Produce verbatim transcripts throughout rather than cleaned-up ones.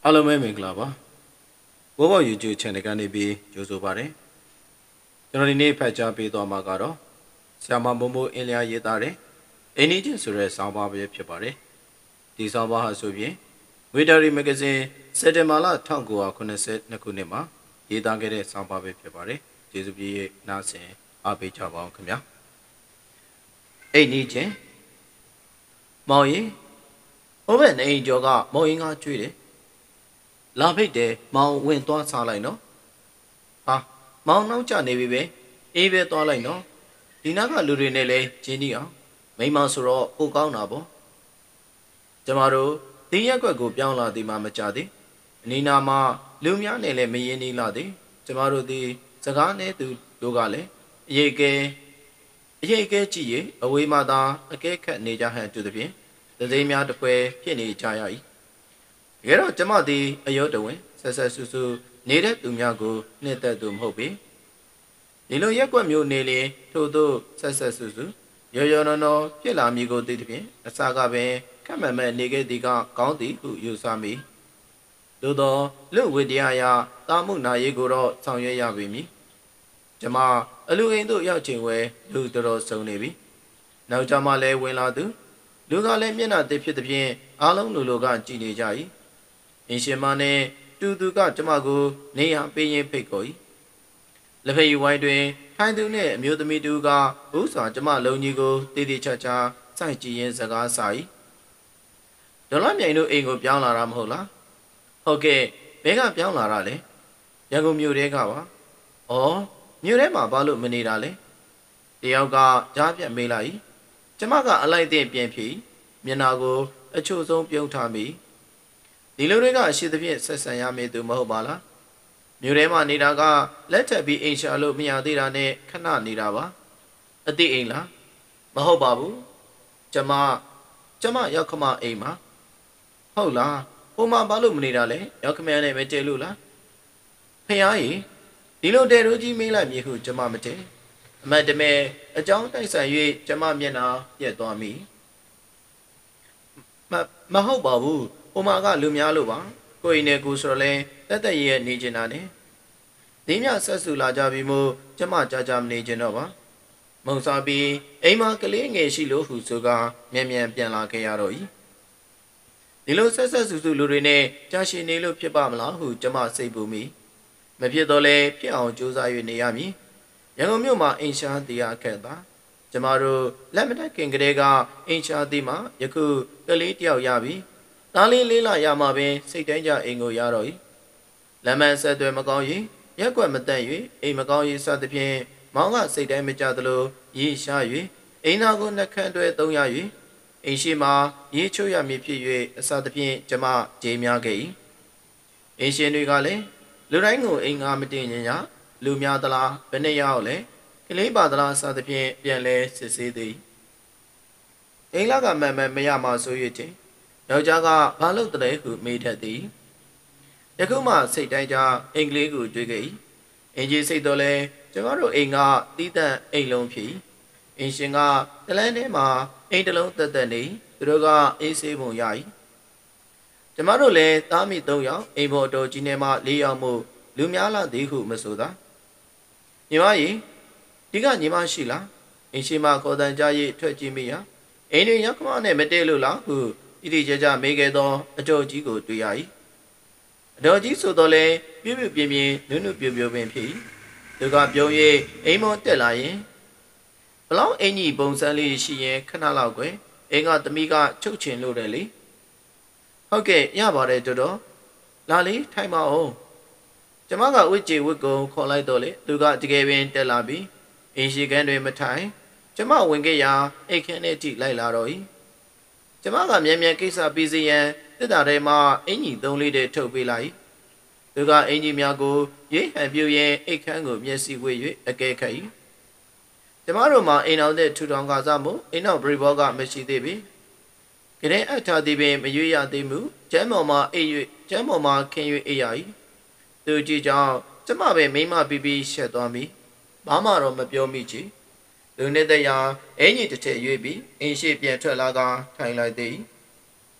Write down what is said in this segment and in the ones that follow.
အားလုံးပဲမင်္ဂလာပါဘောဘော YouTube channel ကနေပြီးကြိုဆိုပါရစေကျွန်တော်ဒီနေ့ဖတ်ကြားပေးသွားမှာကတော့ဆရာမမုံမိုးအင်းလျာရေးသားတဲ့အိနီချင်းဆိုတဲ့ဆောင်းပါးပဲဖြစ်ပါတယ်ဒီဆောင်းပါးဟာဆိုရင်ဝေတာရီမဂ္ဂဇင်းစက်တင်ဘာလ၁၉၉၂ခုနှစ်မှာရေးသားခဲ့တဲ့ဆောင်းပါးပဲဖြစ်ပါတယ်ကျေးဇူးပြု၍နားဆင်အားပေးကြပါအောင်ခင်ဗျာအိနီချင်းမောင်ရင်ဟိုဘက်နေအိမ်ကျော်ကမောင်ရင်ကကျွေးတယ်လာဖိတ်တယ်မောင်ဝင်သွားစားလိုက်နော်ဟာမောင်နောက်ကျနေပြီပဲအေးပဲသွားလိုက်နော်ဒီနားကလူတွေနဲ့လဲကျင်းနေအောင်မိမဆိုတော့ပိုကောင်းတာပေါ့ကျမတို့ဒီရက်ွက်ကိုပြောင်းလာသည်မှမကြသေးအနီနာမှာလူများနဲ့လဲမရင်းနေလာသည်ကျမတို့ဒီစကားနဲ့သူတို့ကလည်းအရေးကဲအရေးကဲကြည့်ရအဝေးမှသာအကဲခတ်နေကြဟန်တူသည်ဖြင့်သတိများတစ်ဖွဲဖြစ်နေကြရ၏တကယ်တော့ကျမသည်အယောတဝင်ဆက်ဆက်ဆူဆူနေတဲ့သူများကိုနှစ်သက်သူမဟုတ်ပေဒီလိုရက်ွက်မျိုးနေလေထို့သို့ဆက်ဆက်ဆူဆူရော်ရော်နော်နော်ဖြစ်လာမည်ကိုသိသည်ဖြင့်အစာကပင်ခက်မှန်မဲ့နေခဲ့သည်ကကောင်းသည်ဟုယူဆမိသို့သောလူဝိတရားအရတာမှုနာရေးကိုတော့ဆောင်ရွက်ရပေမည်ကျမအလူအိမ်သို့ရောက်ချိန်ဝဲလူတော်တော်စုံနေပြီနောက်ကျမှလည်းဝင်လာသူလူကလည်းမျက်နှာသစ်ဖြစ်သည်ဖြင့်အားလုံးလူလိုကကြည်နေကြ၏အင်းရှင်မနဲ့တူသူကကျမကိုနေရပေးရင်ဖိတ်ခေါ်၏လက်ဖက်ရည်ဝိုင်းတွင်ထိုင်သူနှင့်အမျိုးသမီးတူကဥစွာကျမလုံကြီးကိုတည်တည်ချာချာစိုက်ကြည့်ရင်းစကားစာ၏ဒေါ်လာမြိုင်တို့အိမ်ကိုပြောင်းလာတာမဟုတ်လားဟုတ်ကဲ့ဘဲကပြောင်းလာတာလေရန်ကုန်မြို့ထဲကပါဩမြို့ထဲမှာဘာလို့မနေတာလဲတယောက်ကကြားပြတ်မေးလိုက်ကျမကအလိုက်တဲ့ပြန်ဖြေမျက်နာကိုအချို့ဆုံးပြုံးထားမိဒီလိုတွေကအရှိသဖြင့်ဆက်ဆံရမည်သူမဟုတ်ပါလားမြို့ထဲမှာနေတာကလက်ထပ်ပြီးအိမ်ရှာလို့မရသေးတာနဲ့ခဏနေတာပါအတိအိမ်လားမဟုတ်ပါဘူးကျမကျမရောက်ခမအိမ်မှာဟုတ်လားဟိုမှာဘာလို့မနေတာလဲရောက်ခမနဲ့မတည့်လို့လားဖះကြီးဒီလိုတဲရိုးကြီးမေးလိုက်မြေဟုကျမမတည့်အမတ်တမဲအကြောင်းတိုက်ဆိုင်၍ကျမမျက်နှာပြက်သွားမိမမဟုတ်ပါဘူးဟိုမှာကလူများလို့ပါကိုယ်နဲ့ကိုဆိုတော့လဲတက်တက်ရဲ့နေကျင်တာနဲ့ဒီမြဆက်စုလာကြပြီမို့ကျမကြာကြာမနေကျင်တော့ပါမုံစားပြီးအိမ်မှာကလေးငယ်ရှိလို့ဟုဆိုကမြန်မြန်ပြန်လာခဲ့ရတော့၏ဒီလိုဆက်ဆက်ဆူဆူလူတွေနဲ့ကြာရှည်နေလို့ဖြစ်ပါမလားဟုကျမစိတ်ပူမိမဖြစ်တော့လဲဖြစ်အောင်ကြိုးစား၍နေရမည်ရန်ကုန်မြို့မှာအိမ်ရှာတရားခက်တာကျမတို့လက်မတက်ခင်ကလေးကအိမ်ရှာသည်မှာယခုကလေးတယောက်ရပြီသားလေးလေးလာရမှာပင်စိတ်တိုင်းကြအိမ်ကိုရတော့၏လမ်းမဆက်သွဲမကောင်းရင်ရက်ွက်မတန့်၍အိမ်မကောင်းရေးစသဖြင့်မောင်ကစိတ်တိုင်းမကြသလိုရေရှား၍အိမ်နာကိုနှက်ခမ်းတွဲသုံးရ၍အိမ်ရှိမှရေချိုးရမည်ဖြစ်၍အစသဖြင့်ကျမကြေးများခဲ့၏အိမ်ရှင်တွေကလည်းလူတိုင်းကိုအိမ်ငါမတင်ရင်ရလူများသလားဘယ်နဲ့ရောက်လဲကလေးပါသလားစသဖြင့်ပြန်လဲစစ်ဆေးသည်အိမ်လာကမှန်မှန်မရမှဆို၍ချင်းယောက်ျားကဘာလို့တည်းဟုမေးတတ်သည်ယခုမှစိတ်တိုင်းကြအင်္ဂလိပ်ကိုတွေ့ခဲ့၏အင်ကြီးစိတ်တော်လဲကျမတို့အိမ်ကတီးတန့်အိမ်လုံးဖြစ်အင်ရှင်ကတလန်းထဲမှာအိမ်တလုံးတက်တက်နေသူတို့ကအေးဆေးပုံရ၏ကျမတို့လည်းသားမိသုံးယောက်အိမ်ပေါ်တော်ကြီးနေမှလေးယောက်မို့လူများလာသည်ဟုမဆိုသာညီမကြီးဒီကညီမရှိလားအင်ရှင်မခေါ်တန်ကြ၍ထွက်ကြည့်မိရအိမ်တွင်ရောက်ခမနဲ့မတည့်လို့လားဟုဣတိကြကြမေးခဲ့သောအတော်ကြီးကိုတွေ့ရ၏အတော်ကြီးဆိုတော့လေပြပြပြင်းပြင်းနုနုပြပြပင်ဖြစ်သူကပြုံး၍အိမ်မောတက်လာရင်ဘလောက်အင်ကြီးပုံစံလေးရှိရင်ခဏလောက်ကွယ်အိမ်ကသမီးကချုပ်ချင်လို့တယ်လေဟုတ်ကဲ့ရပါတယ်တော်တော်လာလေထိုင်ပါဦးကျမကဝစ်ကြေဝစ်ကုံခေါ်လိုက်တော့လေသူကတကယ်ပင်တက်လာပြီးအင်ရှိကန်းတွေမထိုင်ကျမဝင်ခဲ့ရာအိတ်ခင်းနဲ့ထိလိုက်လာတော့၏ကျမကမြန်မြန်ကိစ္စပြီးစီရန်တစ်တာထဲမှာအင်ကြီးသုံးလေးတည်းထုတ်ပေးလိုက်သူကအင်ကြီးများကိုရိတ်ဟန်ပြုရင်အိတ်ခမ်းကိုမျက်စိဝေ၍အကဲခတ်၏ကျမတို့မှာအိမ်အောင်တဲ့ထူထောင်ကားစားမှုအိမ်အောင်ဘရီဘောကမရှိသေးပြီကရင်အထာသည်ပင်မရွေးရသေးမှုကျမ်းပေါ်မှာအိပ်၍ကျမ်းပေါ်မှာခင်း၍အိပ်ရ၏သူကြည့်ကြောင်းကျမပဲမိမပြီးပြီးရှက်သွားမိဘာမှတော့မပြောမိချေလူနေတဲ့ရာအင်ကြီးတစ်ထည့်ရွေးပြီးအင်းရှိပြန်ထွက်လာကထိုင်လိုက်သည်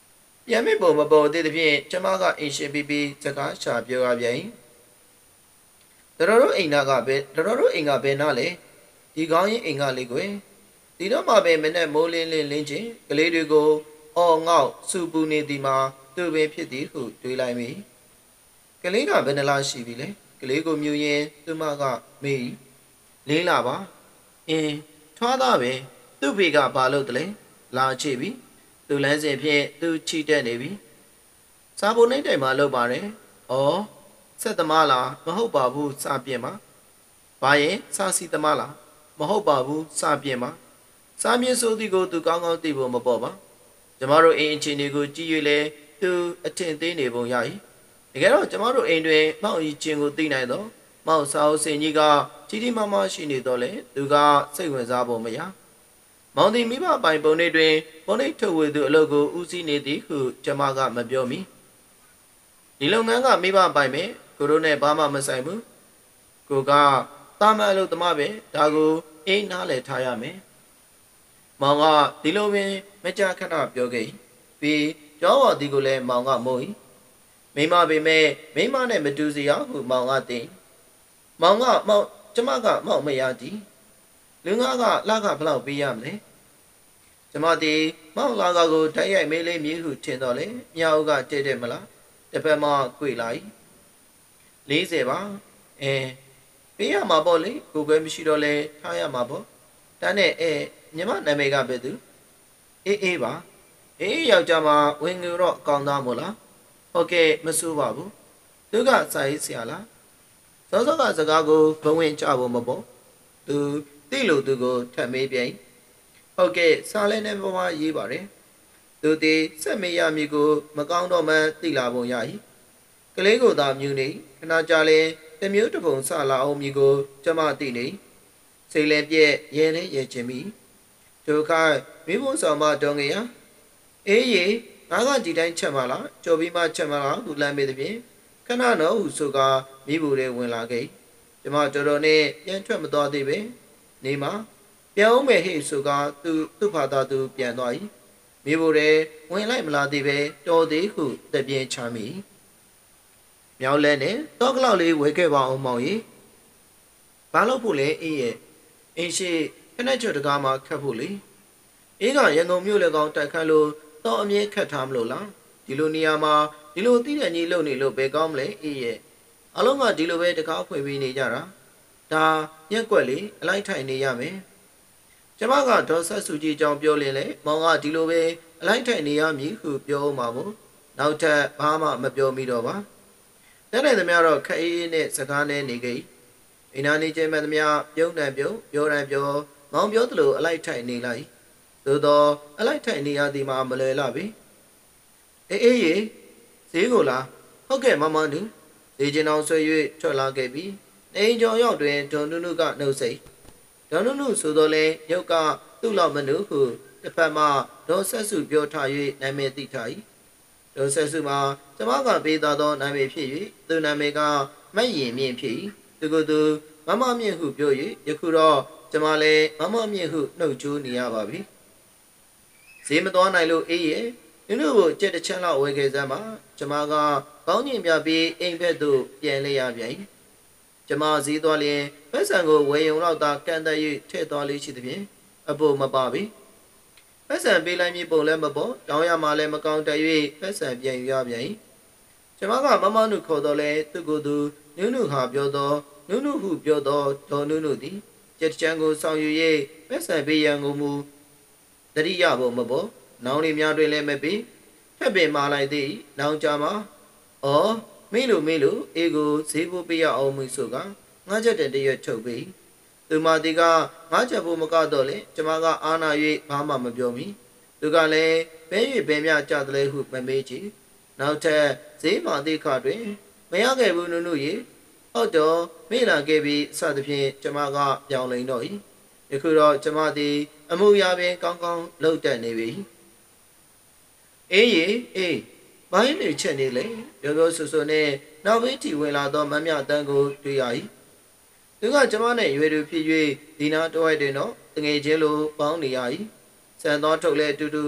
ပြန်မပုံမပေါ်သေးသဖြင့်ကျမကအင်ရှင်ပြီးပြီးစကားရှာပြောရပြန်တော်တို့အိမ်နာကပဲတော်တို့အိမ်ကပဲနားလေဒီကောင်းရင်အိမ်ကလေးကွယ်ဒီတော့မှပဲမနဲ့မိုးလင်းလင်းလင်းချင်းကလေးတွေကိုအော်ငေါ့စူပူနေသည်မှာသူပင်ဖြစ်သည်ဟုတွေးလိုက်မိကလေးကဘယ်နှလားရှိပြီလဲကလေးကိုမြူရင်သူမကမေးလေးလာပါအင်းထွားသားပဲသူ့ဖေကဘာလို့တလဲလာချေပြီသူလမ်းစဉ်ဖြင့်သူချီတက်နေပြီစားဖို့နှိမ့်တိုင်မှာလောက်ပါတယ်ဩဆက်သမားလားမဟုတ်ပါဘူးစပြင်းပါဘာရင်စားစီသမားလားမဟုတ်ပါဘူးစပြင်းပါစားမြင့်ဆိုသည်ကိုသူကောင်းကောင်းသိဖို့မပေါ်ပါကျမတို့အိမ်အခြေအနေကိုကြည့်၍လဲသူအထင်သေးနေပုံရ၏တကယ်တော့ကျမတို့အိမ်တွင်မောက်ကြီးချင်းကိုသိနိုင်တော့မောက်စာအုပ်စင်ကြီးကကြီးကြီးမားမားရှိနေတော့လေသူကစိတ်ဝင်စားဖို့မရမောင်သည်မိဘပိုင်ပုံတွေတွင်ပုံနှိပ်ထုတ်ဝေသူအလုပ်ကိုဦးစီးနေသည်ဟုကျမကမပြောမီဒီလုပ်ငန်းကမိဘပိုင်ပဲကိုတို့နဲ့ဘာမှမဆိုင်ဘူးကိုကတာမန်အလုပ်သမားပဲဒါကိုအိမ်နားလည်ထားရမယ်မောင်ကဒီလိုပင်မကြခဏပြောခဲ့ပြီးပြောပေါ်ဒီကိုလည်းမောင်ကမုန်းမိမပေမဲ့မိမနဲ့မတူစီရဟုမောင်ကတင်မောင်ကမောင်ကျမကမောင်မရသည်လူငါကလာကဘလောက်ပေးရမလဲကျမဒီမောင်လာကကိုတိုက်ရိုက်မေးလေးမြည်ဟုထင်တော့လေမြောက်ကတဲ့တဲ့မလားတစ်ဖက်မှကြွေလိုက်၄၀ပါအဲပေးရမှာပေါ့လေကိုယ်ပဲမရှိတော့လဲထားရမှာပေါ့ဒါနဲ့အဲညီမနာမည်ကဘယ်သူအေးအေးပါအေးယောက်ျားမဝင်ငူတော့ကောင်းသားမို့လားဟုတ်ကဲ့မဆိုးပါဘူးသူကစာရေးဆရာလားစောစောကစကားကိုဘဝင်ချဖို့မပေါ့သူတိလို့သူကိုထပ်မေးပြန်ဟုတ်ကဲ့စာလဲနဲ့ဘဝရေးပါတယ်သူဒီစက်မေးရမည်ကိုမကောင်းတော့မှသိလာပုံရ၏ကလေးကိုသာမြူနေခဏကြာလဲတမျိုးတစ်ပုံစလာအောင်မည်ကိုကျမသိနေစိတ်လည်းပြက်ရဲလည်းရဲချင်ပြီဒုက္ခမိဖို့ဆောင်မတော်ငယ်ရအေးရေငါကဒီတိုင်းချက်မလားကြော်ပြီးမှချက်မလားဟုလမ်းမေးသည်ဖြင့်ခဏတော့ဟုဆိုကမိဖို့တွေဝင်လာခဲ့ကျမတော်တော်နဲ့ပြန်ထွက်မသွားသေးပဲနေမှာပြန်အောင်မယ်ဟိဆိုကသူသူ့ဖာသာသူပြန်သွား၏မိဖို့တွေဝင်လိုက်မလာသေးပဲတော်သေးဟုတပြင်းချမိမြောက်လဲနဲ့တော့ကလောက်လေးဝဲခဲ့ပါအောင်မောင်ကြီးဘာလို့ဖို့လဲအေးရဲ့အင်းရှိခနဲ့ချွတ်တကားမှာခတ်ဖို့လေအေးကရန်ကုန်မြို့လေကောင်တိုက်ခတ်လို့တော့အမြဲခတ်ထားမလို့လားဒီလိုနေရာမှာဒီလိုသိတဲ့ကြီးလုံနေလို့ဘယ်ကောင်းမလဲအေးရဲ့အလုံးကဒီလိုပဲတကားဖွင့်ပြီးနေကြတာဒါရက်ွက်လေအလိုက်ထိုင်နေရမယ်ကျမကဒေါ်ဆက်စုကြည်ကြောင့်ပြောလင်းလေမောင်ကဒီလိုပဲအလိုက်ထိုင်နေရမည်ဟုပြောအောင်ပါဘူးနောက်ထပ်ဘာမှမပြောမိတော့ပါတဲ့တဲ့သမျှတော့ခက်အေးအေးနဲ့စကားနဲ့နေကြအိနာနေချင်းမဲ့သမျှပြုံးတန်ပြုံးပြောတန်ပြောမောင်ပြောသလိုအလိုက်ထိုင်နေလိုက်သို့တော့အလိုက်ထိုင်နေရသည်မှာမလွယ်လာပြီအေးအေးရေဈေးကိုလားဟုတ်ကဲ့မမနူဈေးကျင်အောင်ဆွဲ၍ထွက်လာခဲ့ပြီအိမ်ကျော်ရောက်တွင်ဒေါ်နုနုကနှုတ်ဆက်ဒေါ်နုနုဆိုတော့လေရုပ်ကသူ့လောက်မနုဟုတစ်ဖက်မှဒေါ်ဆက်စုပြောထား၍နာမည်သိထား၏ဒေါ်ဆက်စုမှာကျမကပေးသားသောနာမည်ဖြစ်၍သူနာမည်ကမတ်ရင်မြင့်ဖြစ်၏သူကသူမမမြင့်ဟုပြော၍ယခုတော့ကျမလည်းမမမြင့်ဟုနှုတ်ကြိုးနေရပါပြီဈေးမသွားနိုင်လို့အေးရဲ့နုနုကိုကြက်တစ်ချမ်းလောက်ဝယ်ခဲ့စမ်းပါကျမကကောင်းကျင်ပြပြီးအိမ်ဘက်သို့ပြန်လေရပြန်၏ကျမဈေးသွားလျင်ဖက်ဆံကိုဝယ်ရုံတော့သာကန်တက်၍ထည့်သွားလေးရှိသည်ဖြင့်အဖို့မပါပြီဖက်ဆံပေးလိုက်မည်ပုံလည်းမပေါ်တောင်းရမှလည်းမကောင်းတက်၍ဖက်ဆံပြန်ယူရပြန်၏ကျမကမမနုခေါ်တော့လဲသူကိုယ်သူနုနုဟာပြောတော့နုနုဟုပြောတော့ဒေါ်နုနုသည်ကြက်ချမ်းကိုဆောင်ယူ၍ဖက်ဆံပေးရန်ကိုမူတတိယဘုံမပေါ်နောင်လေးများတွင်လည်းမပြီးထပ်ပင်မာလိုက်သည်နောင်ကြမှာအော်မင်းလိုမင်းလိုအေကိုဈေးဖို့ပေးရအောင်မှုဆိုကငါးချက်တည်းရွတ်ထုတ်ပြီးသူမတီကငါးချက်ဖို့မကတော့လေကျမကအာနာ၍ဘာမှမပြောမိသူကလည်းဘဲ၍ဘဲမြကြတယ်လေဟုမမေးချီနောက်ထပ်ဈေးမာတိခတွင်မရခဲ့ဘူးနုနုရေဟုတ်တော့မေ့လာခဲ့ပြီးအစသဖြင့်ကျမကပြောင်းလဲတော့၏ယခုတော့ကျမသည်အမှုရာပင်ကောင်းကောင်းလှုပ်တက်နေပြီအေးရေအေးဘာရင်တွေချက်နေလေပြောပြောဆူဆူနဲ့နောက်ဘေးတီဝင်လာသောမမြတန်းကိုတွေ့ရ၏သူကကျမနဲ့ရွယ်သူဖြစ်၍ဒီနာတော့တွင်တော့တငယ်ချင်းလိုပေါင်းနေရ၏စံသောထုတ်လဲအတူတူ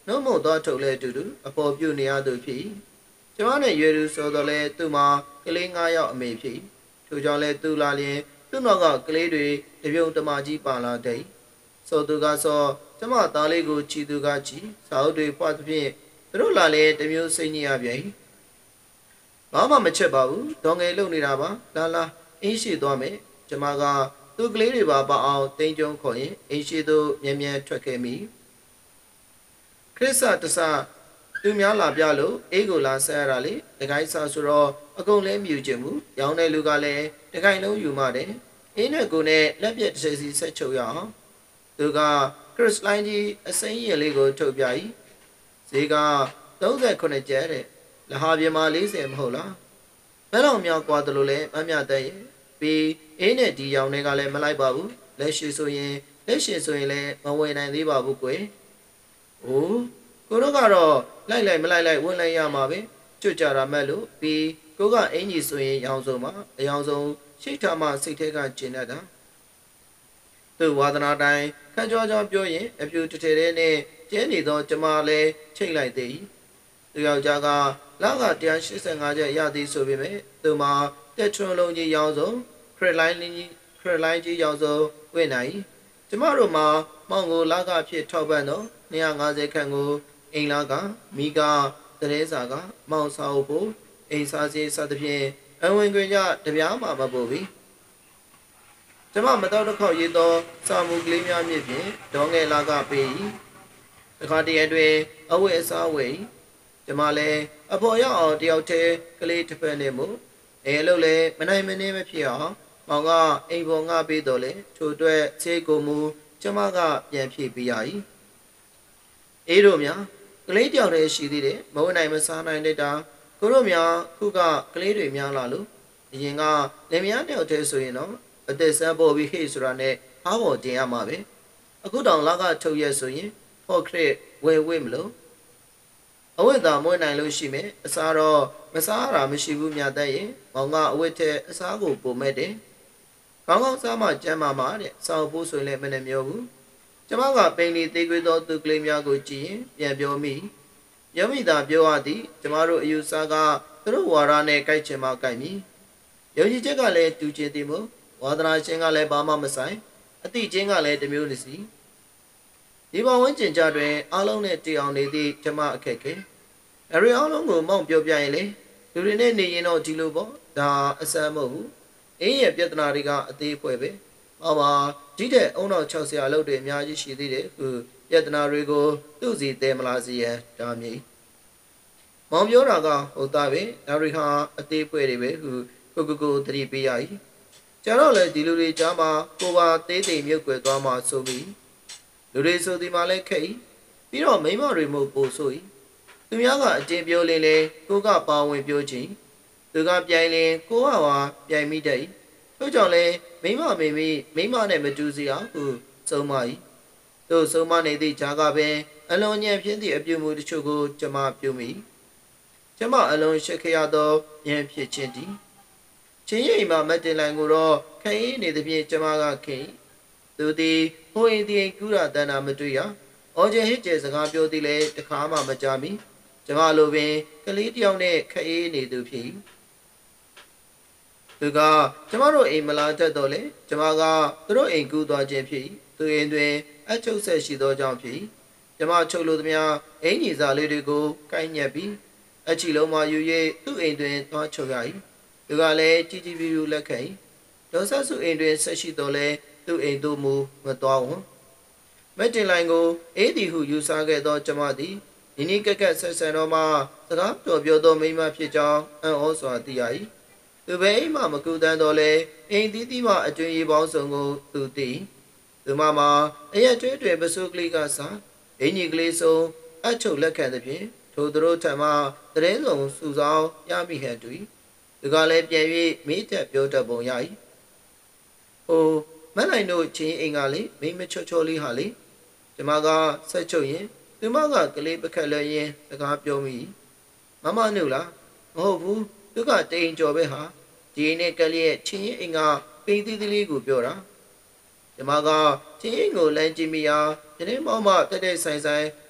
နှုတ်မို့သွားထုတ်လဲတူတူအပေါ်ပြုနေရသူဖြစ်ကျမနဲ့ရွယ်သူဆိုတော့လဲသူ့မှာကလေး၅ယောက်အမေဖြစ်ထို့ကြောင့်လဲသူလာလျင်သူ့နောက်ကကလေးတွေတပြုံတမာကြီးပါလာတဲ့ဆိုသူကဆိုကျမသားလေးကိုချီသူကချီစာအုပ်တွေဖွာသဖြင့်သူတို့လာလဲတမျိုးစိတ်ညစ်ရပြန်ဘာမှမချက်ပါဘူးဒေါငယ်လုံနေတာပါလာလာအင်းရှိသွားမယ်ကျမကသူကလေးတွေပါပအောင်တင်းကျုံခေါ်ရင်အင်းရှိသူမြန်မြန်ထွက်ခဲ့မိခရစ်စတဆသူများလာပြလို့အေးကိုလာဆက်ရတာလေတကိုင်းစာဆိုတော့အကုန်လဲမြူကျင်မှုရောင်းတဲ့လူကလည်းတကိုင်းလုံးယူမှတယ်အင်းနဲ့ကိုနဲ့လက်ပြက်တစ်စီဆက်ချုပ်ရအောင်သူကခရစ်လိုင်းကြီးအစိမ်းရင်လေးကိုထုတ်ပြ၏ဈေးက၃၉ကျပ်တဲ့လဟာပြမ၄၀မဟုတ်လားဘယ်တော့မြောက်กว่าတလို့လဲမမြတဲ့ရဲ့ပြီးအင်းနဲ့ဒီရောင်တွေကလည်းမလိုက်ပါဘူးလက်ရှိဆိုရင်လက်ရှိဆိုရင်လည်းမဝင်နိုင်သေးပါဘူးကွယ်။အိုးကိုတို့ကတော့လိုက်လိုက်မလိုက်လိုက်ဝင်လိုက်ရမှာပဲကြွကြတာမဲ့လို့ပြီးကိုကအင်ကြီးဆိုရင်ရောင်စုံမှာအယောင်ဆုံးရှိထမှစိတ်ထဲကကျင်တတ်တာသူဝါသနာတိုင်းခန်းကြောကြောပြောရင်အပြူတထဲထဲနဲ့ကျဲနေသောကျမလည်းချိတ်လိုက်သည်သူယောက်ျားကလက၁၈၅ချက်ရသည်ဆိုပေမဲ့သူမှာတက်ထွန်းလုံးကြီးရောင်စုံခရလိုင်းကြီးခရလိုင်းကြီးရောင်စုံဝင်နိုင်ကျမတို့မှာမောင်ကိုလကဖြစ်ထောက်ပံ့တော့၂၅၀ခန့်ကိုအိမ်လာကမိကတရေစာကမောင်စာအုပ်ဖို့အိမ်စာစီစသဖြင့်အဝင်ခွင့်ကြတပြားမှမပို့ပြီကျမမတော်တစ်ခေါက်ရေးသောစာမှုကလေးများမြင့်ဖြင့်ဒေါငယ်လာကပေး၏တခါတည်းအတွင်းအဝတ်အစားဝယ်ကျမလည်းအဖော်ရောက်အောင်တယောက်တည်းကလေးတစ်ဖက်နဲ့မို့အဲလို့လည်းမနိုင်မနှင်းမဖြစ်အောင်မောင်ကအိမ်ပေါ်ငှပေးတော့လေထို့အတွက်ခြေကိုမူကျမကပြန်ဖြည့်ပေးရ၏အေးတို့များကလေးတယောက်တည်းရှိသေးတယ်မဝင်နိုင်မစားနိုင်တဲ့တာကိုတို့များခုကကလေးတွေများလာလို့အရင်ကလင်မယားတယောက်တည်းဆိုရင်တော့အသက်ဆန်းပေါ်ပြီးဟေ့ဆိုတာနဲ့အားပေါ်တင်ရမှာပဲအခုတောင်လကထုတ်ရက်ဆိုရင်ဟော့ခရစ်ဝယ်ဝဲမလို့အဝတ်သာမွေးနိုင်လို့ရှိမယ်အစားတော့မစားရတာမရှိဘူးမြတ်တဲ့ရင်မောင်ကအဝတ်ထဲအစားကိုပုံမဲ့တယ်ကောင်းကောင်းစားမှကျမ်းမာမှာတဲ့စောက်ဖို့ဆိုရင်လည်းမနဲ့မျောဘူးကျမကပိန်လီသေးခွေသောသူကလေးများကိုကြည့်ရင်ပြန်ပြောမိယမိသာပြောရသည်ကျမတို့အယူဆကသူတို့ဝါရနဲ့ကြိုက်ချင်မှကြိုက်မည်ယုံကြည်ချက်ကလည်းတူချင်သည်မို့ဝါဒနာချင်းကလည်းဘာမှမဆိုင်အတိချင်းကလည်းတစ်မျိုးတစ်စီဒီဘဝဝင်ကျင်ကြတွင်အားလုံးနဲ့တည်အောင်နေသည့်ကျမအခက်ခဲအရေအားလုံးကိုမောင်းပြောပြရင်လေလူတွေနဲ့နေရင်တော့ဒီလိုပေါ့ဒါအစမ်းမဟုတ်ဘူးအင်းရဲ့ပြဿနာတွေကအသေးဖွဲပဲဟောပါဒီတဲ့အုံနောက်၆ဆရာအလုပ်တွေအများကြီးရှိသေးတယ်ခုပြဿနာတွေကိုသူ့စီတဲမလားစီရန်ဒါမျိုးမောင်ပြောတာကဟုတ်သားပဲဒါတွေဟာအသေးဖွဲတွေပဲခုကိုကိုကိုသတိပေးရည်ကျတော့လေဒီလူတွေကြားမှာကိုပါသေးသေးမြုပ်ွယ်သွားမှဆိုပြီးလူတွေဆိုဒီမှာလဲခက်ဤပြီးတော့မိမတွေမို့ပို့ဆိုဤသူများကအတင်းပြောလင်းလေကိုကပါဝင်ပြောချင်းသူကပြိုင်လင်းကိုကဟာပြိုင်မိတဲ့တို့ကြောင့်လဲမိမမိမိမိမနဲ့မတူစီအောင်ဟုသုံးမ၏တို့သုံးမနေသည့်ဂျာကပင်အလွန်ညံ့ဖြစ်သည့်အပြုမှုတချို့ကိုကျမပြုမိကျမအလွန်ရှက်ခရသောညံ့ဖြစ်ခြင်းတည်ချင်းရိမ်မှာမတ်တင်လိုင်ကိုတော့ခရင်နေသဖြင့်ကျမကခင်သူသည်ဟိုအိမ်ဒီအိမ်ကူးတာတန်တာမတွေ့ရအော်ကျဟစ်ကျစကားပြောသည်လဲတခါမှမကြမီကျမလိုပင်ကလေးတယောက်နဲ့ခရင်နေသူဖြစ်သူကကျမတို့အိမ်မလာတတ်တော့လေကျမကသူတို့အိမ်ကူးသွားခြင်းဖြစ်သူအိမ်တွင်အချုပ်ဆက်ရှိသောကြောင့်ဖြစ်ကျမချုပ်လို့သမျှအင်ကြီးစာလေးတွေကိုကိုင်းညက်ပြီးအချီလုံးမှယူ၍သူ့အိမ်တွင်သွားချုပ်ရ၏သူကလည်းជីជីပြူလက်ခံ၏ဒေါ်ဆဆုအိမ်တွင်ဆက်ရှိတော့လဲသူ့အိမ်တို့မူမသွားဝန်မက်တင်လိုင်ကိုအေးဒီဟုယူဆခဲ့သောကျမသည်ဒီနေ့ကက်ကက်ဆက်ဆန်တော့မှစကားတော်ပြောသောမိမဖြစ်ကြောင်းအံ့ဩစွာသိရ၏သူပဲအိမ်မှမကူတန်းတော့လဲအိမ်သီးသီးမှအကျွင်းရေးပေါင်းစုံကိုသူသိသူမမှာအရက်ကျွဲတွေပစိုးကလေးကစားအင်ကြီးကလေးဆုံးအချုပ်လက်ခံသဖြင့်ထိုသူတို့ထံမှတရင်စုံစုဆောင်ရမိဟန်တူ၏သူကလည်းပြန်၍မိတက်ပြောတတ်ပုံရ၏ဟိုမက်နိုင်တို့ချင်းအိမ်ကလေမိမချောချောလေးဟာလေကျမကဆက်ချုပ်ရင်သူမကကလေးပခက်လဲရင်စကားပြောမိမမနုလားမဟုတ်ဘူးသူကတိန်ကြော်ပဲဟာဒီနေ့ကလေးရဲ့ချင်းအိမ်ကပိန်သေးသေးလေးကိုပြောတာကျမကချင်းအိမ်ကိုလမ်းကြည့်မိရာဒီနေ့မောင်မတက်တဲ့ဆိုင်ဆိုင်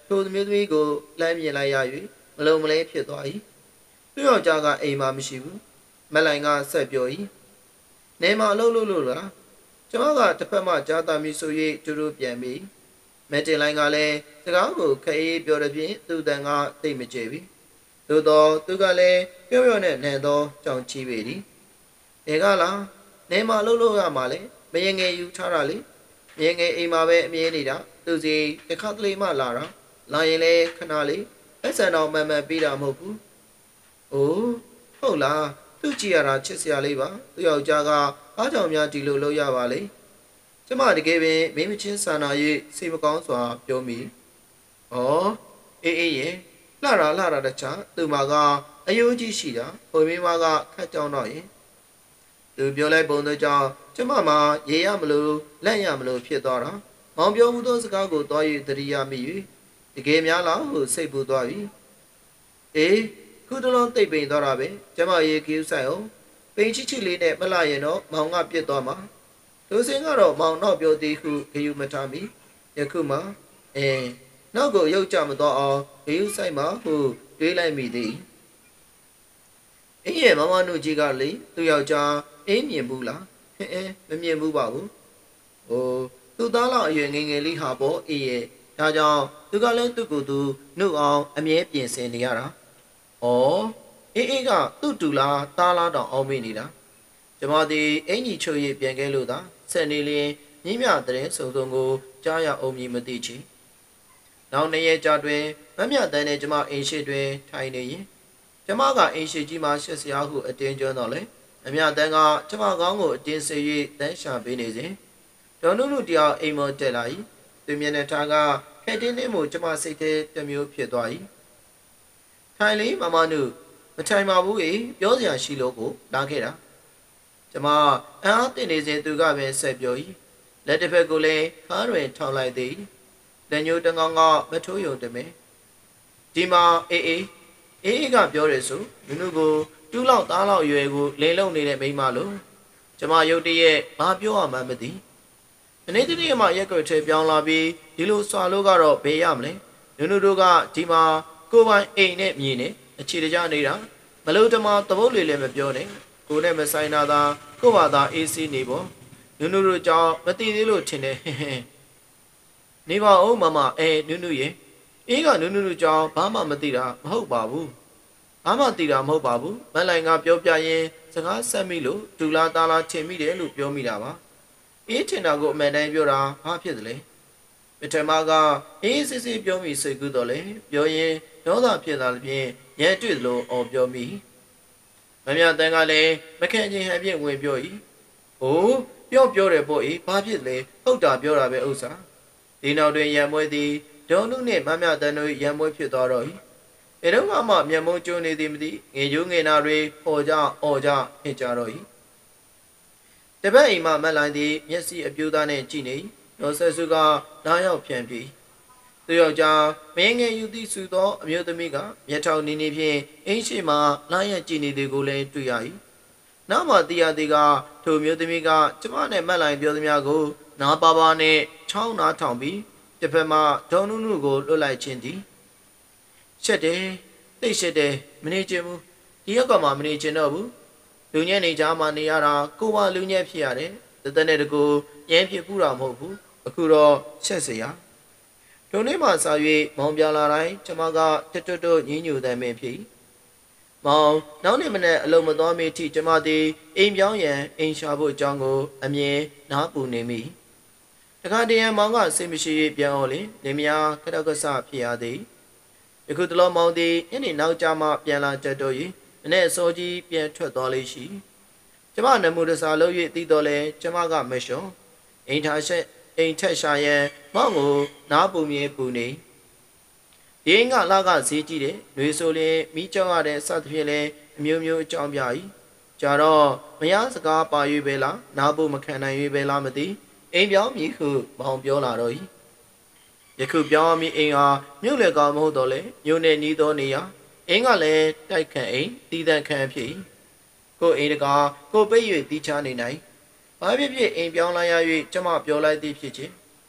ထိုသမီးသမီးကိုလမ်းမြင်လိုက်ရ၍မလုံမလဲဖြစ်သွား၏သူယောက်ျားကအိမ်မှာမရှိဘူးမလိုင်ကဆက်ပြော၏နေမှာအလုပ်လုပ်လို့လားကျွန်မကတစ်ဖက်မှကြားသားမိဆို၍တူတူပြန်ပြီးမဲတင်လိုင်းကလည်းစကားကိုခအေးပြောတဲ့ဖြင့်သူ့တန်ကသိမကျဲပြီသို့တော့သူကလည်းပြောပြောနဲ့နန်သောကြောင်ချီပေသည်နေကလားနေမှာအလုပ်လုပ်ရမှာလေမရင်ငယ်ယူထားတာလေမရင်ငယ်အိမ်မှာပဲအမြဲနေတာသူစီတစ်ခါတလေမှလာတာလာရင်လည်းခဏလေးအဆန်တော်မှန်မှန်ပြီးတာမဟုတ်ဘူး။အိုးဟုတ်လားသူကြည့်ရတာချစ်စရာလေးပါသူယောက်ျားကအားကြောင့်များဒီလိုလုပ်ရပါလေ။ကျမတကယ်ပင်မင်းမချင်းဆန္ဒရေးစိတ်မကောင်းစွာပြောမိ။ဩအေးအေးရဲ့လှတာလှတာတခြားသူမကအယိုးကြီးရှိတာဟိုမင်းမကခတ်ကြောင်းတော့ရင်သူပြောလိုက်ပုံသောကြောင့်ကျမမှာရေရမလို့လက်ရမလို့ဖြစ်သွားတာ။မောင်ပြောမှုသောစကားကိုတွား၍တရိယာမိ၍တကယ်များလားဟုစိတ်ပူသွားပြီအေးခုတလုံးတိတ်ပိန်သွားတာပဲကျမရေကီးဆိုင်အောင်ပိန်ချီချီလေးနဲ့မလာရင်တော့မောင်ကပြစ်သွားမှာသူစင်ကတော့မောင်တော့ပြောသေးဟုဂယုမထားမိယခုမှအဲနောက်ကိုရုပ်ကြမတော့အောင်ဂယုဆိုင်မှာဟုတွေးလိုက်မိသည်အင်းရဲ့မမနုကြီးကလေသူယောက်ျားအေးမြင်ဘူးလားဟဲ့မမြင်ဘူးပါဘူးဟိုသူသားလောက်အရွယ်ငယ်ငယ်လေးဟာပေါ့အေးရဲ့ဒါကြောင့်သူကလည်းသူ့ကိုယ်သူနှုတ်အောင်အမြဲပြင်ဆင်နေရတာ။ဩအေးအေးကသူ့တူလားသားလားတောင်အောင်မေးနေတာ။ကျမသည်အင်ကြီးချိုရည်ပြန်ခဲ့လို့သာဆက်နေလျင်မြင်းမြတဲ့စုံစုံကိုကြားရအောင်မည်မသိချေ။နောက်နှစ်ရက်ကြာတွင်မမြတန်းနဲ့ကျမအင်ရှိတွင်ထိုင်နေရင်ကျမကအင်ရှိကြီးမှရှက်စရာဟုအတင်းကျွမ်းတော့လေ။အမြတန်းကကျမကောင်းကိုအတင်းစေ၍တန်းရှာပေးနေစဉ်ဒေါ်နုနုတယောက်အိမ်မောတက်လာ၏သူမျက်နှာထားကဖက်တင်းနေမှုကျမစိတ်ထဲတမျိုးဖြစ်သွား၏ထိုင်လေမမနုမထိုင်ပါဘူးလေပြောစရာရှိလို့ကိုလာခဲ့တာကျမအအားတင်နေစဉ်သူကပဲဆက်ပြော၏လက်တစ်ဖက်ကိုလည်းခါးတွင်ထောင်လိုက်သည်လက်ညှိုးတငောင်းကမထိုးယုံတမဲဒီမှာအေးအေးအေးအေးကပြောတယ်ဆိုနုနုကိုတူးလောက်သားလောက်ရွယ်ကိုလိန်လုံနေတဲ့မိန်းမလို့ကျမရုတ်တရက်ဘာပြောရမှန်းမသိမနေ့တနေ့မှရက်ကွက်ထဲပြောင်းလာပြီးဒီလိုစွာလို့ကတော့ဘယ်ရမလဲနုနုတို့ကဒီမှာကိုပိုင်အိမ်နဲ့မြင်နေအခြေတကြနေတာမလို့တမသဘုတ်လေးလည်းမပြောနဲ့ကိုနဲ့မဆိုင်တာသာကိုဘာသာအေးစီးနေပေါ့နုနုတို့ကြောင့်မသိသေးလို့ထင်တယ်ဟင်းဟင်းနေပါဦးမမအဲနုနုရေအေးကနုနုတို့ကြောင့်ဘာမှမသိတာမဟုတ်ပါဘူးဘာမှသိတာမဟုတ်ပါဘူးမန်လိုင်ကပြောပြရင်စကားဆက်မိလို့ဒူလာတာလာထင်မိတယ်လို့ပြောမိတာပါအေးထင်တာကိုအမှန်တမ်းပြောတာဘာဖြစ်သလဲပထမကအေးစစ်စစ်ပြောမိစိတ်ကူးတော့လေပြောရင်ဒေါသဖြစ်တာဖြင့်ရန်တွေ့သလိုအော်ပြောမိမမြတန်းကလည်းမခံချင်းဟန်ဖြင့်ဝင်ပြော၏ဟိုးပြောပြောတယ်ပေါ့အေးဘာဖြစ်လဲဟုတ်တာပြောတာပဲဥစ္စာဒီနောက်တွင်ရန်မွေးသည်ဒေါနုနှင့်မမြတန်းတို့ရန်မွေးဖြစ်သွားတော့၏အဲတော့မှမျက်မုံကျုံနေသည်မသိငယ်ကျိုးငယ်နာတွေပေါ်ကြအော်ကြဟစ်ကြတော့၏တပတ်အိမ်မှမက်လိုက်သည်မျက်စိအပြူသားနဲ့ကြည့်နေဒေါ်ဆက်စုကနားရောက်ပြန်ပြီသူယောက်ျားမင်းငယ်ယူသည်စုသောအမျိုးသမီးကမျက်ထောင်နေနေဖြင့်အင်းရှိမှလာရကြည့်နေသည်ကိုလည်းတွေ့ရ၏နောက်မှတီးရသည်ကထိုမျိုးသမီးကကျမနဲ့မက်လိုက်ပြောသမျှကိုနားပါပါနဲ့ချောင်းနားထောင်ပြီးတစ်ဖက်မှဒေါ်နုနုကိုလွတ်လိုက်ခြင်းသည်ရှက်တယ်သိရှက်တယ်မနေချင်ဘူးဒီရောက်ကမှမနေချင်တော့ဘူးလူညံ့နေကြမှာနေရတာကိုပါလူညံ့ဖြစ်ရတယ်တသက်နဲ့တကူရမ်းဖြစ်ပူတာမဟုတ်ဘူးအခုတော့ချက်စရာဒုံနေ့မှစာ၍မောင်ပြလာတိုင်းကျမကတွတ်တွတ်ညင်းညူတဲ့မင်းဖြစ်မောင်နောက်နေ့မနေ့အလုံးမသွားမီထိကျမသည်အိမ်ပြောင်းရန်အိမ်ရှာဖို့အကြောင်းကိုအမြင်နားပူနေမိတခါတည်းရန်မောင်ကစိတ်မရှိပြန်အောင်လေလင်မယားခက်တော့ကဆဖြစ်ရသည်ယခုတလောမောင်သည်ညနေနောက်ကျမှပြန်လာကြတော့၏မနေ့စောကြီးပြန်ထွက်သွားလေရှိကျမနမှုတစားလို့၍တည်တော်လဲကျမကမရှောအိမ်ထားရှက်အိမ်ထက်ရှာရန်မောင်ကိုနားပူမြဲပူနေဒီအိမ်ကလာကဈေးကြည့်တယ်နှွေဆိုလင်မိကြောက်ရတဲ့စသဖြင့်လဲအမျိုးမျိုးအကြောင်းပြ၏ကြတော့မရစကားပါ၍ပဲလားနားပူမခံနိုင်၍ပဲလားမသိအိမ်ပြောင်းမြည်ဟုမောင်ပြောလာတော့၏ယခုပြောင်းမိအိမ်ဟာမြို့လေကောင်မဟုတ်တော့လေမြို့နဲ့နီးသောနေရာအင်းကလည်းတိုက်ခန့်အိမ်တီးတန့်ခန့်ဖြစ်ကိုအိမ်တကာကိုပိတ်၍တီးချနေနိုင်ဘာဖြစ်ဖြစ်အိမ်ပြောင်းလာရ၍ကျမပြောလိုက်သည်ဖြစ်ချင်း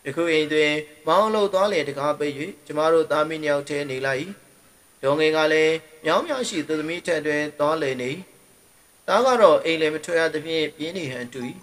ယခုအိမ်တွင်မောင်းလို့သွားလေတကားပိတ်၍ကျမတို့သားမီးနှစ်ယောက်ထဲနေလိုက်ဒေါ်ငယ်ကလည်းမြောင်းမြောင်းရှိသူသမီးထက်တွင်သွားလေနေသားကတော့အိမ်လည်းမထွက်ရသဖြင့်ပြင်းနေဟန်တူ၏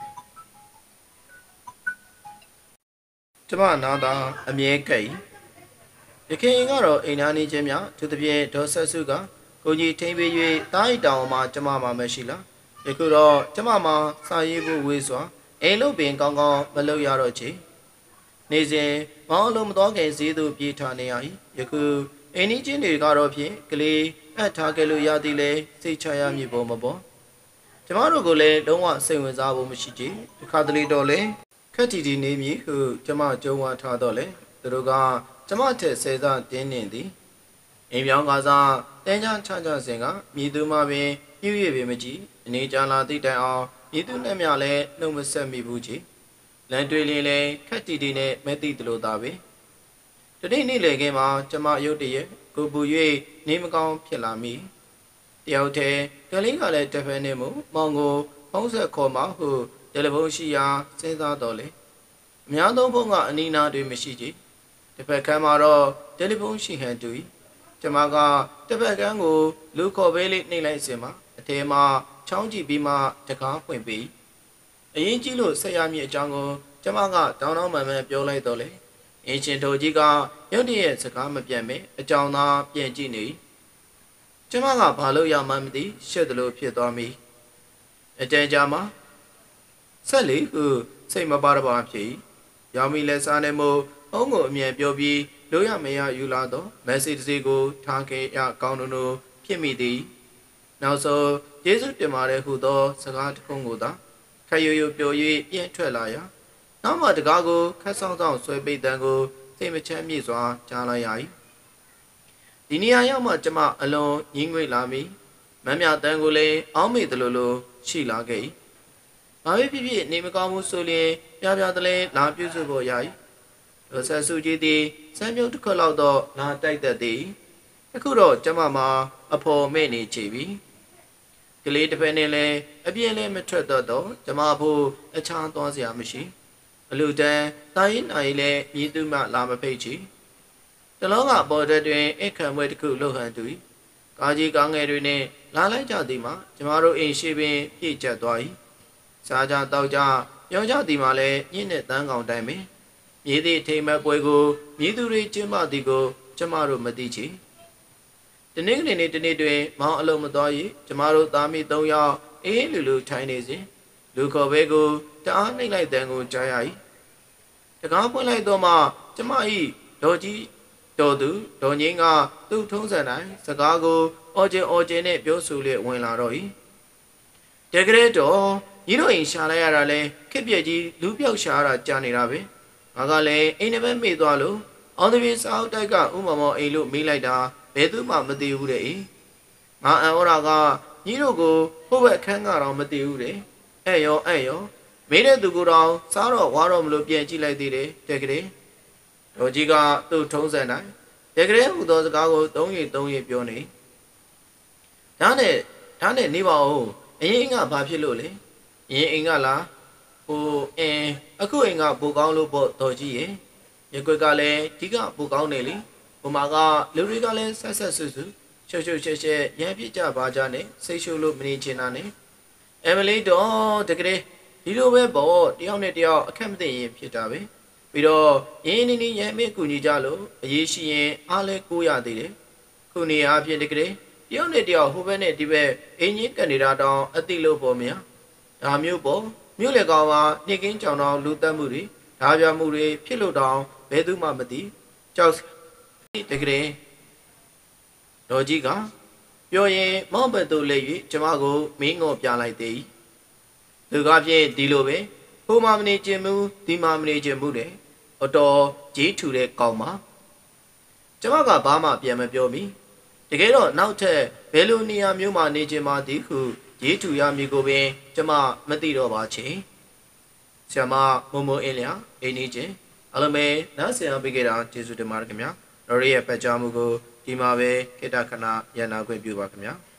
ကျမနာသာအမြဲကဲ့၏ယခင်ကတော့အိမ်သားနေခြင်းများသူသဖြင့်ဒေါ်ဆက်စုကကိုကြီးထိန်ပေး၍တားရီတောင်မှကျမမှမရှိလားယခုတော့ကျမမှစာရေးဖို့ဝေးစွာအိမ်လို့ပင်ကောင်းကောင်းမလုပ်ရတော့ချေနေစဉ်မောင်းလုံးမတော်ခင်ဈေးသို့ပြေးထားနေရ၏ယခုအိမ်ကြီးချင်းတွေကတော့ဖြင့်ကလေးအပ်ထားခဲ့လို့ရသည်လေစိတ်ချရမည်ပုံမပေါ်ကျမတို့ကိုလည်းလုံးဝစိတ်ဝင်စားဖို့မရှိကြဒီခါတလေတော့လေခက်တီတီနေမည်ဟုကျမကြုံဝါထားတော့လေသူတို့ကကျမထက်ဆယ်စားတင်းနေသည်အိမ်ပြောင်းကားစားတဲချချချစဉ်ကမြည်သူမှပင်ပြည့်ရပေမကြည့်အနေကြလာသည့်တိုင်အောင်မြည်သူနဲ့မြလည်းနှုတ်မဆက်မိဘူးကြီးလန်တွေလေးလေးခက်တီတီနဲ့မဲတိတလို့သားပဲတတိနေ့လေခင်းမှာကျမရုတ်တရက်ကိုပူ၍နေမကောင်းဖြစ်လာမိတယောက်တည်းကလေးကလည်းတဖက်နဲ့မို့မောင်ကိုဖုံးဆက်ခေါ်မှဟုတယ်လီဖုန်းရှိရာစဉ်းစားတော့လေအများဆုံးဖုန်းကအနီးနားတွေမရှိကြတစ်ဖက်ကမ်းမှာတော့တယ်လီဖုန်းရှိဟန်တူ၏ကျမကတစ်ဖက်ကမ်းကိုလူခေါ်ပေးလေးနှိမ့်လိုက်စင်မှာအထဲမှာချောင်းကြည့်ပြီးမှတကားဖွင့်ပြီးအရင်ကြီးလို့ဆက်ရမည့်အကြောင်းကိုကျမကတောင်းတောင်းမှန်မှန်ပြောလိုက်တော့လေအင်ရှင်တော်ကြီးကရုတ်တရက်စကားမပြတ်မဲအကြောင်းသာပြန်ကြည့်နေကျမကဘာလို့ရမှန်းမသိရှက်တယ်လို့ဖြစ်သွားမိအတန်ကြာမှာဆက်လေဟုစိတ်မပါတော့ပါဖြစ်ရောင်မီလက်စားနေမို့အုံးကိုအမြန်ပြောပြီးလို့ရမရယူလာတော့မက်ဆေ့စ်ကိုထားခဲ့ရကောင်းတို့ဖြစ်မိသည်နောက်ဆုံးယေရှုတင်ပါတယ်ဟုသောစကားတစ်ခုကိုသာခရရွရွပြော၍ပြန့်ထွက်လာရာနောက်မှတကားကိုခက်ဆောင်ဆောင်ဆွဲပိတ်တန်းကိုစိတ်မချမ်းမြေ့စွာကြားလိုက်ရ၏ဒီနေရာရောက်မှကျမအလွန်ညှင်းငွေ့လာမိမမ်းမြတန်းကိုလည်းအောင်းမေတယ်လို့လို့ရှိလာခဲ့၏ဘာပဲဖြစ်ဖြစ်နေမကောင်းမှုဆိုလျင်ပြပြတလဲလာပြုစုဖို့ရ၏ဒေါ်ဆက်စုကြီးသည်စမ်းမြုပ်တစ်ခွက်လောက်တော့လာတိုက်တတ်သည်အခုတော့ကျမမှာအဖော်မဲ့နေချေပြီကလေးတစ်ဖက်နဲ့လည်းအပြင်းလည်းမထွက်တော့တော့ကျမဖို့အခြားသွားစရာမရှိအလူတန်းတာရင်နိုင်လည်းမြည်သူမှလာမဖိတ်ချီတလုံးကပေါ်တဲ့တွင်အခမ်းပွဲတစ်ခုလှုပ်ဟန်တူ၏ကာကြီးကောင်းငယ်တွေနဲ့လာလိုက်ကြသည်မှာကျမတို့အိမ်ရှိပင်ပြည့်ကျက်သွား၏စားကြတောက်ကြပြောင်းကြသည်မှာလည်းညင်းနဲ့တန်းကောင်တိုင်းပင်မြည်သည့်ထိမ်မက်ပွဲကိုမြည်သူတွေကျင်းပသည်ကိုကျမတို့မသိချီတနေ့ကနေနေ့တနေ့တွင်မောင်အလုံးမသွား၏ကျမတို့သားမိသုံးယောက်အေးလူလူထိုင်နေစဉ်လူခေါ်ဘဲကိုတအားနှိမ့်လိုက်တဲ့ကိုကြားရ၏တကားပွင့်လိုက်တော့မှကျမ၏ဒေါ်ကြီးတော်သူဒေါ်ငင်းကသူ့ထုံးစံတိုင်းစကားကိုအော်ကျင်အော်ကျင်နဲ့ပြောဆိုလျက်ဝင်လာတော့၏တကယ်တော့ညီတို့အိမ်ရှာလိုက်ရတာလဲခက်ပြက်ကြီးလူပြောက်ရှာတာကြာနေတာပဲငါကလည်းအိမ်ထဲပဲမေ့သွားလို့အောင်တပြင်းစာအုပ်တိုက်ကဥမမောအိမ်လို့မေးလိုက်တာဘယ်သူမှမသိဘူးတဲ့ငါအံဩရာကညီတို့ကိုဟိုဘက်ခန်းကတော့မသိဘူးတဲ့အဲ့ရောအဲ့ရောမေးတဲ့သူကိုတော့စားတော့ဝါတော့မလို့ပြန်ကြည့်လိုက်သေးတယ်တကယ်တော်ကြီးကသူ့ထုံးစံတိုင်းတကယ်ဟူသောစကားကိုသုံးရသုံးရပြောနေဒါနဲ့ဒါနဲ့နေပါဦးအရင်ကဘာဖြစ်လို့လဲအရင်အိမ်ကလားဟိုအင်းအခုအိမ်ကပူကောင်းလို့ပေါ့တော်ကြီးရဲ့ရကွက်ကလည်းဒီကပူကောင်းနေလေဟိုမှာကလူတွေကလည်းဆက်ဆက်ဆွဆွရှုပ်ရှုပ်ရှက်ရှက်ရမ်းပြကြပါကြနဲ့စိတ်ရှုပ်လို့မနေချင်တာနဲ့အမလီတော့တကယ်ဒီလိုပဲပေါ့တယောက်နဲ့တယောက်အခက်မသိရင်ဖြစ်တာပဲပြီးတော့ရင်းနေနေရမ်းမေးကူညီကြလို့အရေးရှိရင်အားလဲကိုးရသေးတယ်ခုနေအားဖြင့်တကယ်တယောက်နဲ့တယောက်ဟိုဘက်နဲ့ဒီဘက်အင်းကြီးကနေဒါတောင်အတိလို့ပေါ့မြာဒါမျိုးပေါ့မြို့လေကောင်ကနှိကင်းကြောင်တော်လူတက်မှုတွေဓာပြမှုတွေဖြစ်လို့တောင်ဘယ်သူမှမသိကြောက်တကယ်တော်ကြီးကပြောရင်မောင်းဘက်သို့လဲ၍ကျမကိုမင်းငေါ်ပြလိုက်သေးသူကဖြင့်ဒီလိုပဲဟိုမှမနေခြင်းမှုဒီမှမနေခြင်းမှုတဲ့အတော်ကြီးထူတဲ့ကောင်ပါကျမကဘာမှပြန်မပြောမိတကယ်တော့နောက်ထပ်ဘယ်လိုနေရာမျိုးမှာနေခြင်းပါသည်ဟုရေးထူရမည်ကိုပင်ကျမမသိတော့ပါချေဆရာမမုံမုံအင်းလျာအိနေချင်းအလုံးမဲနားဆင်အောင်ပေးကြတာကျေးဇူးတင်ပါတယ်ခင်ဗျာတော်ရဲ့ပတ်ကြားမှုကိုဒီမှာပဲခေတ္တခဏရန်နာခွင့်ပြုပါခင်ဗျာ